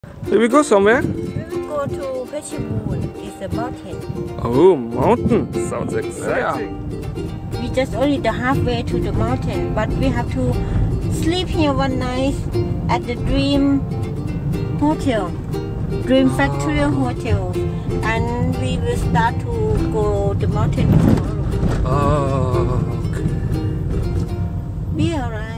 Will we go somewhere? We will go to Phetchabun. It's a mountain. Oh, mountain. Sounds exciting. We just only the halfway to the mountain, but we have to sleep here one night at the Dream Hotel, Dream Factory Hotel, and we will start to go the mountain tomorrow. Oh, okay. Be alright.